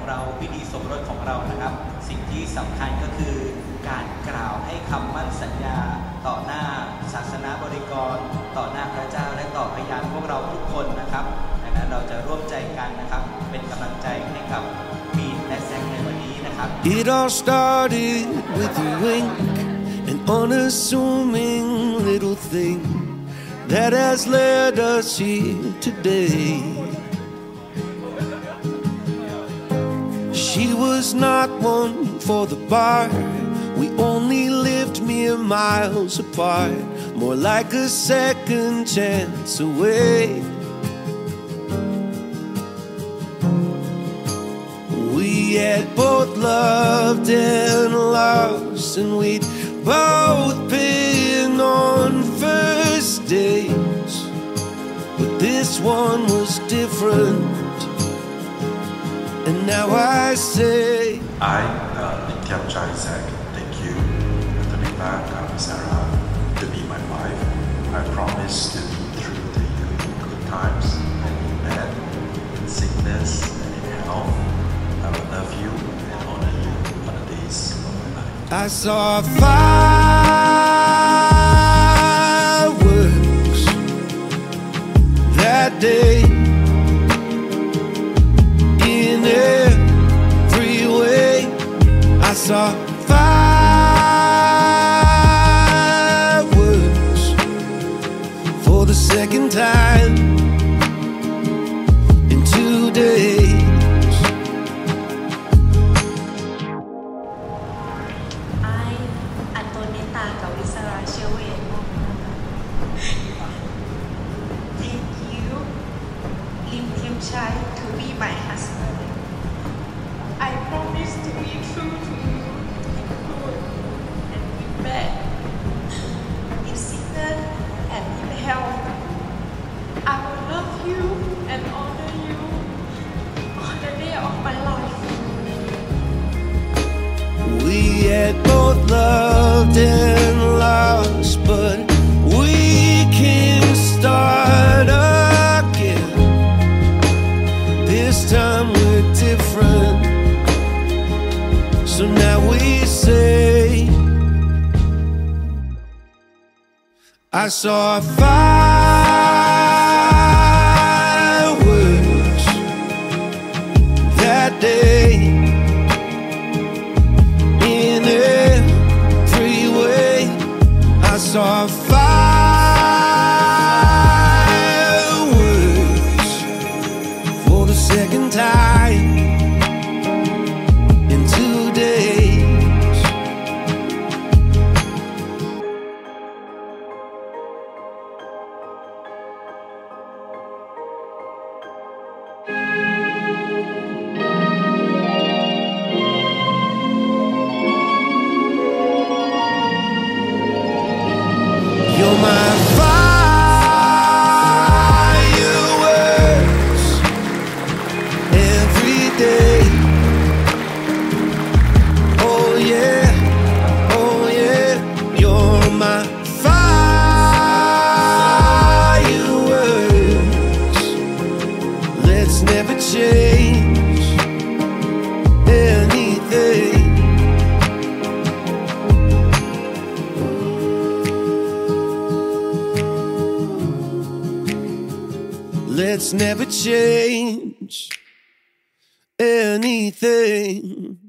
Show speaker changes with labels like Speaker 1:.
Speaker 1: เราพิธีสมรสของเรานะครับสิ่งที่สำคัญก็คือการกล่าวให้คำมั่นสัญญาต่อหน้าศาสนาบริกรต่อหน้าพระเจ้าและต่อพยานพวกเราทุกคนนะครับดังนั้นเราจะร่วมใจกันนะครับเป็นกำลังใจให้กับมีนและแซคในวันนี้นะครับ
Speaker 2: It all started with a wink, an unassuming little thing that has led us here today. She was not one for the bar. We only lived mere miles apart, more like a second chance away. We had both loved and lost, and we'd both been on first dates, but this one was different. And now I say
Speaker 3: I, Nithyam Chai Zach, take you, Antonina Kamisara, to be my wife. I promise to be true to you in good times and in bad, in sickness and in health. I will love you and honor you for the days of my life.
Speaker 2: I saw fireworks that day. In every way, I saw fireworks for the second time in 2 days.
Speaker 4: I, Antonita Kawisara Sherwin, take you, Lim Thiam Chai, to be my husband. I promise to be true to you in good and in bad, in sickness and in health. I will love you and honor you on the day of my life.
Speaker 2: We had both loved and lost, but we can start again. This time we're different, so now we say I saw fireworks that day. In every way, I saw fireworks for the second time in 2 days. You're my fireworks every day. Oh yeah, oh yeah. You're my fireworks. Let's never change anything. Let's never change anything.